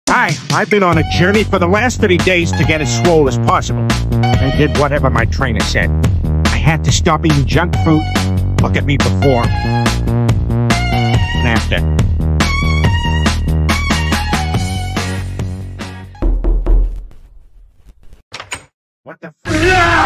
Hi, I've been on a journey for the last 30 days to get as swole as possible. I did whatever my trainer said. I had to stop eating junk food. Look at me before and after. What the f-